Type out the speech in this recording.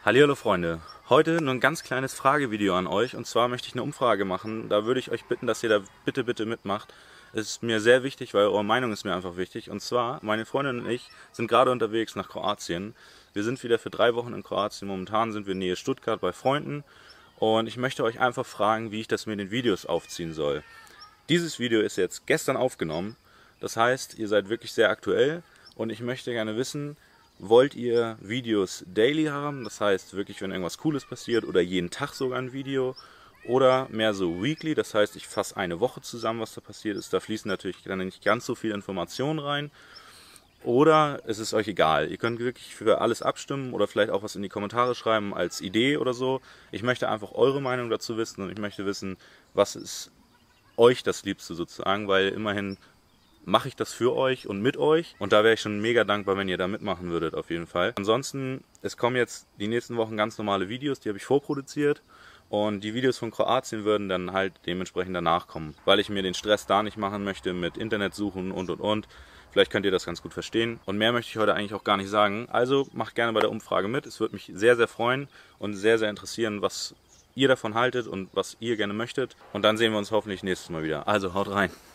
Hallihallo Freunde, heute nur ein ganz kleines Fragevideo an euch, und zwar möchte ich eine Umfrage machen. Da würde ich euch bitten, dass ihr da bitte mitmacht. Es ist mir sehr wichtig, weil eure Meinung ist mir einfach wichtig. Und zwar, meine Freundin und ich sind gerade unterwegs nach Kroatien. Wir sind wieder für 3 Wochen in Kroatien. Momentan sind wir in Nähe Stuttgart bei Freunden. Und ich möchte euch einfach fragen, wie ich das mit den Videos aufziehen soll. Dieses Video ist jetzt gestern aufgenommen. Das heißt, ihr seid wirklich sehr aktuell. Und ich möchte gerne wissen, wollt ihr Videos daily haben, das heißt wirklich, wenn irgendwas Cooles passiert, oder jeden Tag sogar ein Video, oder mehr so weekly, das heißt, ich fasse eine Woche zusammen, was da passiert ist, da fließen natürlich dann nicht ganz so viele Informationen rein, oder es ist euch egal, ihr könnt wirklich für alles abstimmen oder vielleicht auch was in die Kommentare schreiben als Idee oder so. Ich möchte einfach eure Meinung dazu wissen und ich möchte wissen, was ist euch das Liebste sozusagen, weil immerhin mache ich das für euch und mit euch. Und da wäre ich schon mega dankbar, wenn ihr da mitmachen würdet, auf jeden Fall. Ansonsten, es kommen jetzt die nächsten Wochen ganz normale Videos, die habe ich vorproduziert. Und die Videos von Kroatien würden dann halt dementsprechend danach kommen, weil ich mir den Stress da nicht machen möchte mit Internetsuchen und. Vielleicht könnt ihr das ganz gut verstehen. Und mehr möchte ich heute eigentlich auch gar nicht sagen. Also macht gerne bei der Umfrage mit. Es würde mich sehr freuen und sehr interessieren, was ihr davon haltet und was ihr gerne möchtet. Und dann sehen wir uns hoffentlich nächstes Mal wieder. Also haut rein!